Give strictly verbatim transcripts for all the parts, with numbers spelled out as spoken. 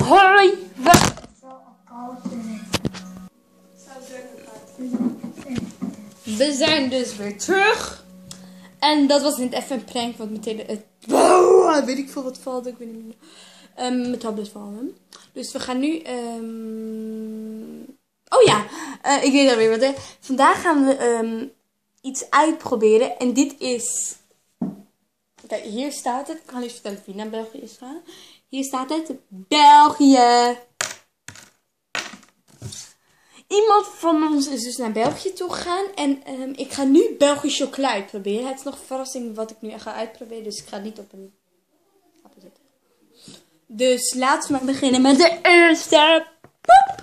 Hoi! We zijn dus weer terug. En dat was niet even een prank, want meteen het... Oh, weet ik veel wat valt. Ik weet niet meer. Um, mijn tablet vallen. Dus we gaan nu... Um... Oh ja, uh, ik weet alweer wat. Hè. Vandaag gaan we um, iets uitproberen. En dit is... Kijk, hier staat het. Ik ga eens vertellen wie naar België is gaan. Hier staat het. België. Iemand van ons is dus naar België toe gegaan. En um, ik ga nu Belgisch chocola uitproberen. Het is nog een verrassing wat ik nu ga uitproberen. Dus ik ga niet op een appel zetten. Dus laten we maar beginnen met de eerste. Poep.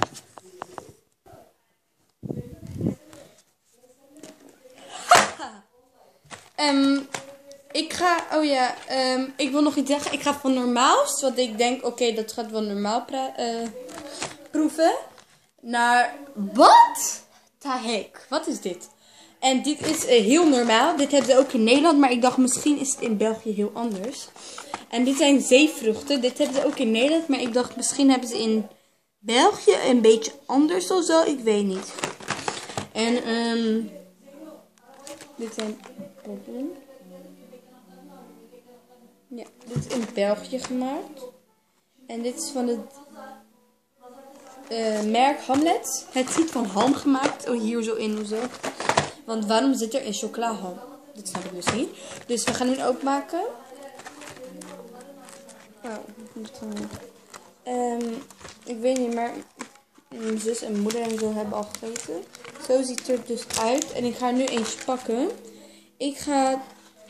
um, ik ga, oh ja, um, ik wil nog iets zeggen. Ik ga van normaals, want ik denk, oké, okay, dat gaat wel normaal uh, proeven. Naar, wat? The heck, wat is dit? En dit is uh, heel normaal. Dit hebben ze ook in Nederland, maar ik dacht misschien is het in België heel anders. En dit zijn zeevruchten. Dit hebben ze ook in Nederland, maar ik dacht misschien hebben ze in België een beetje anders of zo. Ik weet niet. En um, dit zijn... Ja, dit is in België gemaakt. En dit is van het uh, merk Hamlet. Het ziet van ham gemaakt. Oh, hier zo in zo. Want waarom zit er in chocola ham? Dat snap ik dus niet. Dus we gaan hem openmaken. Oh, um, ik weet niet, maar mijn zus en moeder en zo hebben al gegeten. Zo ziet het er dus uit. En ik ga nu eens pakken. Ik ga...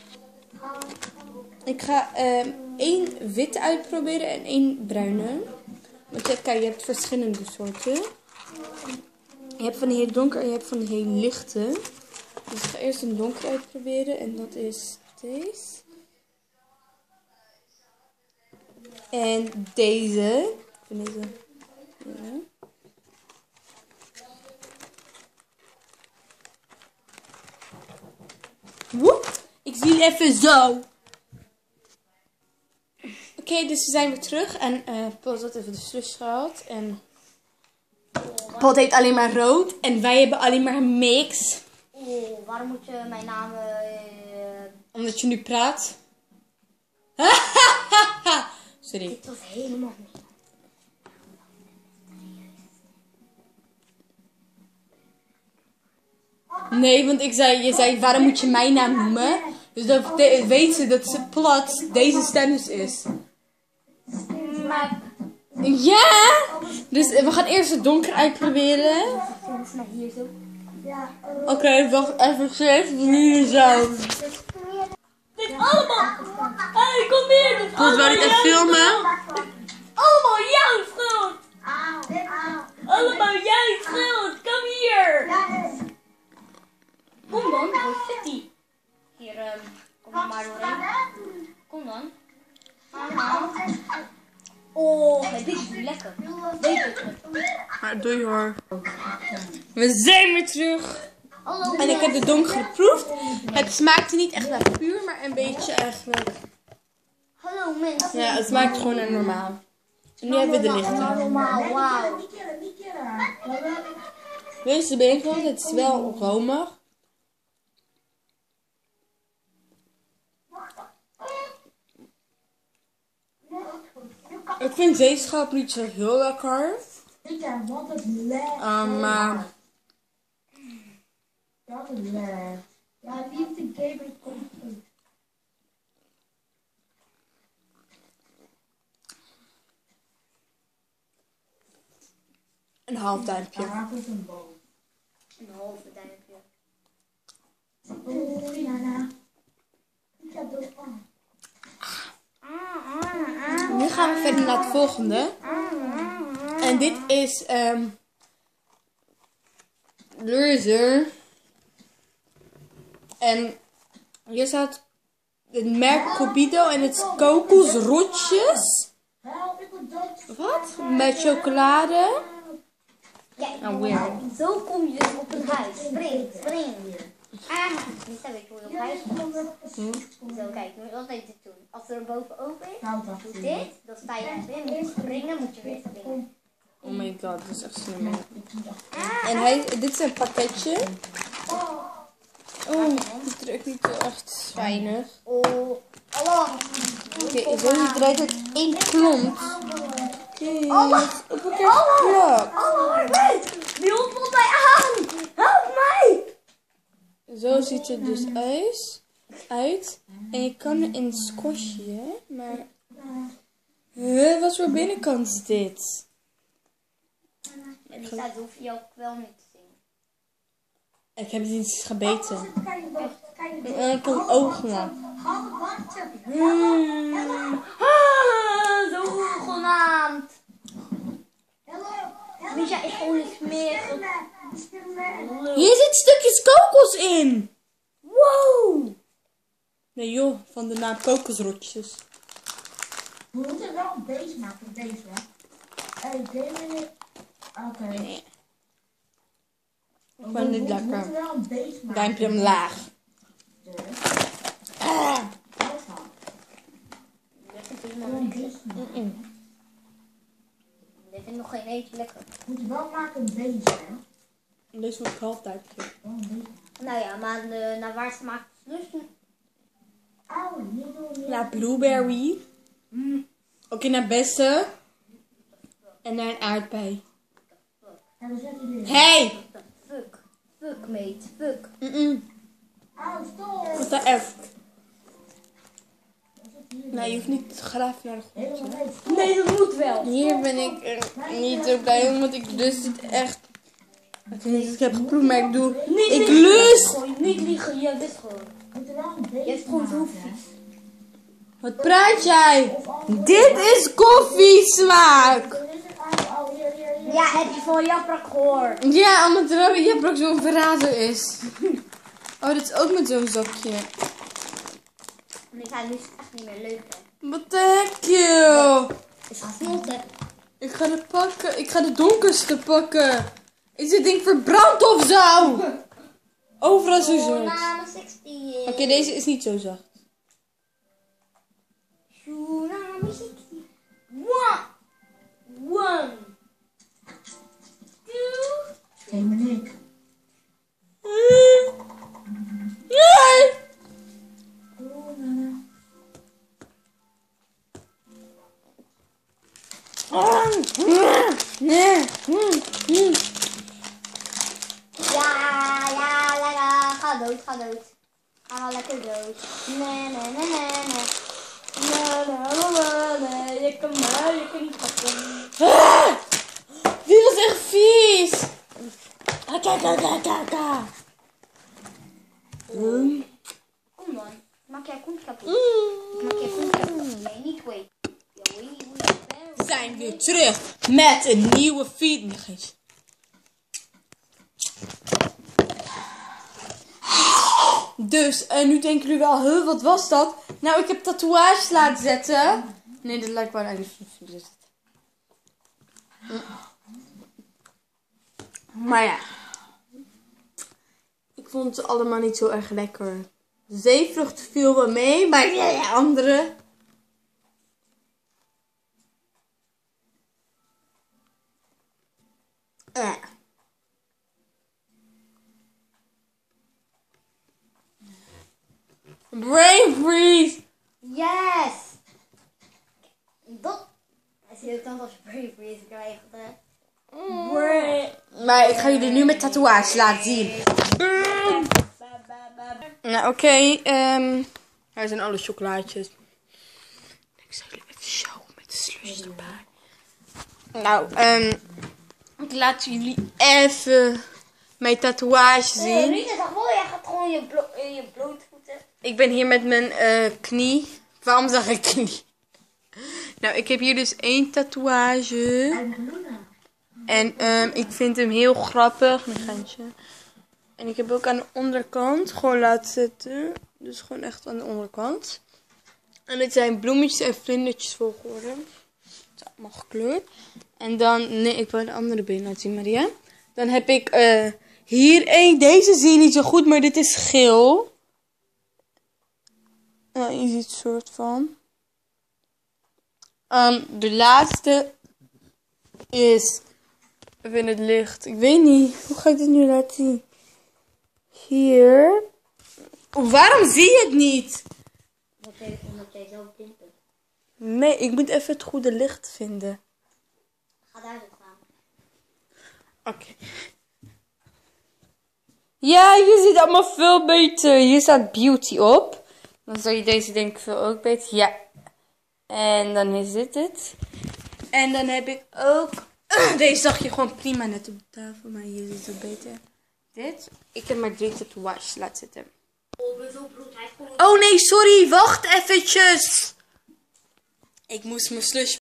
Ik ga um, één witte uitproberen en één bruine. Want ja, kijk, je hebt verschillende soorten. Je hebt van die hele donker en je hebt van die hele lichte. Dus ik ga eerst een donker uitproberen. En dat is deze. En deze. Ik vind deze. Ja. Woep. Ik zie even zo. Oké, okay, dus we zijn weer terug. En uh, Paul had even de slush gehaald. En Paul heeft alleen maar rood. En wij hebben alleen maar een mix. Oh, waarom moet je mijn naam... Uh... Omdat je nu praat. Sorry. Dit was helemaal niet. Nee, want ik zei, je zei, waarom moet je mijn naam noemen? Dus dan weet ze dat ze plat deze stennis is. Maar... Ja! Dus we gaan eerst het donker uitproberen. Oké, okay, wacht even, zeg. Hier zo. Dit allemaal! Hey, kom hier! Dit allemaal wil ik even filmen? Allemaal jouw schuld! Allemaal jouw schuld! Kom hier! Kom dan, hoe zit die? Hier, um, kom maar doorheen. Kom dan. Mama. Oh, dit is lekker. Weet het. Doei hoor. We zijn weer terug. En ik heb de donker geproefd. Het smaakte niet echt naar puur, maar een beetje eigenlijk. Hallo mensen. Ja, het smaakt gewoon naar normaal. En nu hebben we de lichte. Normaal, wauw. Deze ben ik wel, het is wel romig. Ik vind zeeschap niet zo heel lekker. Ja, wat het lekker. Um, maar... Dat is lekker. Ja, liefde gamer komt goed. Een half duimpje. Ja, dat is een boom. Een halve duimpje. Oh, Rihanna. Ik heb dat aan. Nu gaan we verder naar het volgende. En dit is um, Loser. En hier staat het merk Cupido en het is kokosrotjes. Wat? Met chocolade. Kijk, oh, weird. Zo kom je dus op een huis. Spring, spring. Ah, niet zo weet je hoe je op huis komt. Zo, kijk, je moet altijd dit doen. Als er boven open is, doe dit. Dan sta je echt in, moet je springen, moet je weer springen. Oh my god, dat is echt slim. En hij, dit is een pakketje. Oh, die trekt niet echt weinig. Oh, hallo. Oké, zo ziet het eruit uit één klomp. Oké, op elkaar geplakt. Oh, wait. Die hond valt mij aan. Help mij. Zo ziet het dus uit. uit. En je kan er in squashen, maar... Huh, wat voor binnenkant is dit? En die staat hoef je ook wel niet te zien. Ik heb die iets gebeten. En ik kan ogen maken. Hmm. Ah, zo genaamd. Misha is gewoon een smerige. Hier zit stukjes kokos in. Wow. Nee joh, van de naam kokosrotjes. We moeten wel een base maken, deze. Hé, deze. Oké. Nee. Ik vind dit We lekker. moeten wel een base maken. Duimpje omlaag. Dus. Ah. Dat dan. Gewoon een base maken. Mm-mm. Dit vind ik nog geen eentje lekker. We moeten wel maken een base, hè. Deze wordt half duimpje. Wel een base maken. Nou ja, maar de, naar waar ze maakt dus. Auw, hier doen we. Ja, blueberry. Mm. Oké, naar bessen. En naar een aardbei. Ja, we zetten hier. Hey! Fuck. Fuck, mate. Fuck. Mm-mm. Auw, stop. Wat de F? We zetten hier. Nee, je hoeft niet te graven naar de grond. Helemaal nee, stop. Nee, dat moet wel. Hier ben ik er niet zo blij om, want ik lust dit echt. Ik weet niet of ik heb geproefd, maar ik doe... Niet Ik liegen. lust! Gewoon niet liegen, je wist gewoon. We moeten wel een base Je hebt gewoon zo maken. vies. Wat praat jij? Of anders- Dit is koffiesmaak! Dan is het auw, auw, hier, hier, hier. Ja, heb je van Japrak gehoord? Ja, omdat Robby Japrak zo'n verrader is. Oh, dit is ook met zo'n zakje. Nee, ja, nu is het echt niet meer leuk, hè. What the heck, joh? Is gesmolten. Ik ga het pakken. Ik ga de donkerste pakken. Is dit ding verbrand of zo? Overal zo zacht. Tsunami zestien. Oké, deze is niet zo zacht. Tsunami zestien. One. One. Two. Geen minuut. Nee! Oh, na, Nee. Ja, ja, ja, ja. Ga dood, ga dood. Ga lekker dood. Nee, nee, nee, nee, nee. Nee, nee, nee, nee. Je kan mij, je kan niet pakken. Ah! Dit was echt vies. Akakakakaka. Mm. Kom dan. Maak jij koen kapot. Mm. Maak jij koen kapot. Nee, niet wait. Ja, wee, wee. We zijn weer terug met een nieuwe feed. Nee, geen... Dus, en nu denken jullie wel, huh, wat was dat? Nou, ik heb tatoeages laten zetten. Nee, dat lijkt wel een eigen. Maar ja. Ik vond het allemaal niet zo erg lekker. De zeevrucht viel wel mee, maar de andere... Eh. Brain freeze! Yes! Dat is heel dan als Brave Freeze krijgt, hè? Maar ik ga jullie nu met tatoeages laten zien. Nou, oké. Okay, um, hier zijn alle chocolaatjes. Ik zal jullie even showen met de slush erbij. Nou, um, ik laat jullie even mijn tatoeage zien. Rita zegt wel, jij gaat gewoon je, blo in je blootvoeten. Ik ben hier met mijn uh, knie. Waarom zeg ik knie? Nou, ik heb hier dus één tatoeage. En um, ik vind hem heel grappig. Een geintje. En ik heb ook aan de onderkant gewoon laten zetten. Dus gewoon echt aan de onderkant. En dit zijn bloemetjes en vlindertjes volgorde. Het is allemaal gekleurd. En dan, nee, ik wil de andere been laten zien, Maria. Dan heb ik uh, Hier één. Deze zie je niet zo goed, maar dit is geel. Nou, je ziet het soort van. Um, de laatste is... Even in het licht. Ik weet niet. Hoe ga ik dit nu laten zien? Hier. Oh, waarom zie je het niet? Omdat jij zelf blind bent. Nee, ik moet even het goede licht vinden. Ga daar zo gaan. Oké. Okay. Ja, je ziet allemaal veel beter. Hier staat beauty op. Dan zou je deze denk ik veel ook beter. Ja. En dan is dit het. En dan heb ik ook... Deze zag je gewoon prima net op de tafel. Maar hier zit het beter. Dit. Ik heb maar drie tatoeages. Laat zitten. Oh, buzzelbroed. Hij is gewoon... Oh nee, sorry. Wacht eventjes. Ik moest mijn slush